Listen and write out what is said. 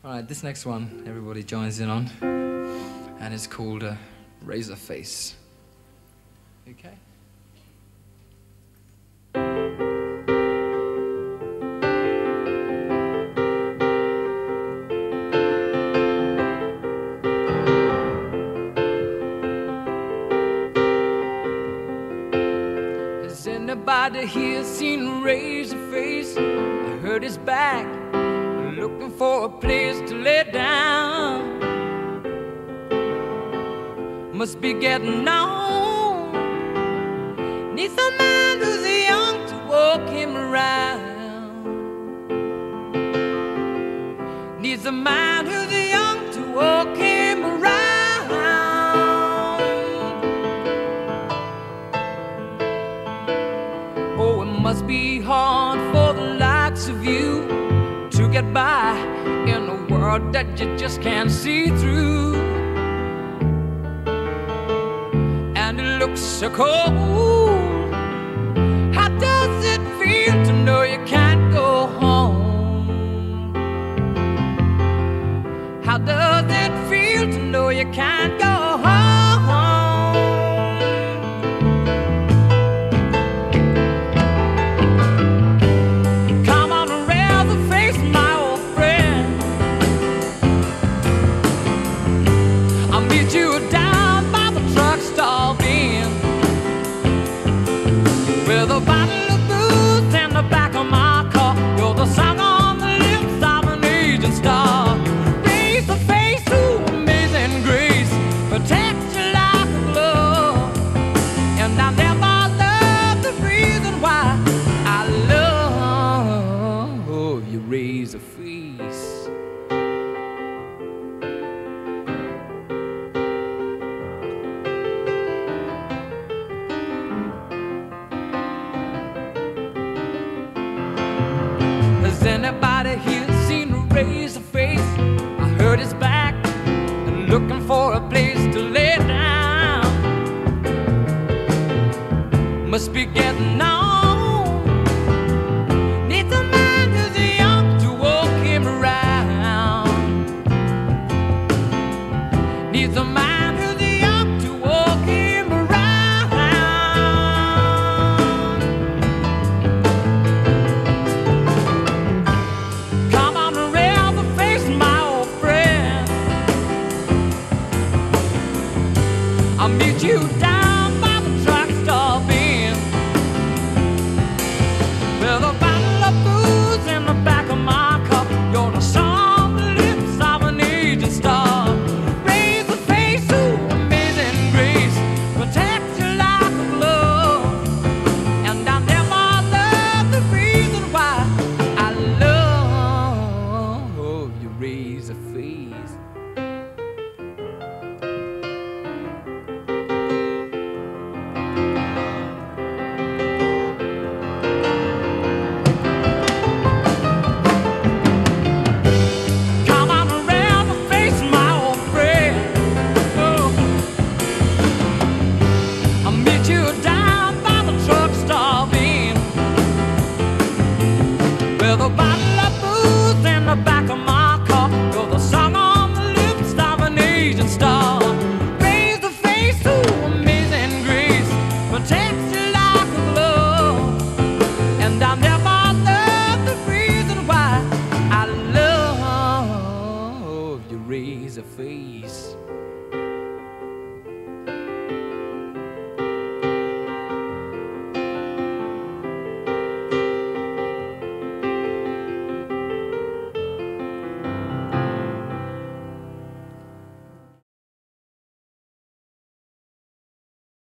Alright, this next one everybody joins in on, and it's called Razor Face. Okay? Has anybody here seen Razor Face? I heard his back, looking for a place to lay down. Must be getting on. Needs a man who's young to walk him around. Needs a man who's young to walk him around. Oh, it must be hard for the likes of you to get by in a world that you just can't see through. And it looks so cold. How does it feel to know you can't go home? How does it feel to know you can't go home? With a bottle of booze in the back of my car, you're the song on the lips of an aging star. Razor face, ooh, amazing grace, protects you like a glove. And I never loved the reason why I love your razor face. Has anybody here seen a razor face? I heard his back and looking for a place to lay down. Must be getting on. Needs a man who's young to walk him around. Needs a man who's young to walk him around. I'll meet you down by the truck stop in, with a bottle of booze in the back of my car. You're the song on the lips of an aging star. Razor face, ooh, amazing grace, protects you like a glove. And I never loved the reason why I love your razor face. With a bottle of booze in the back of my car, you're the song on the lips of an aging star. Razor face, ooh, amazing grace, protects you like a glove. And I'll never love the reason why I love your razor face.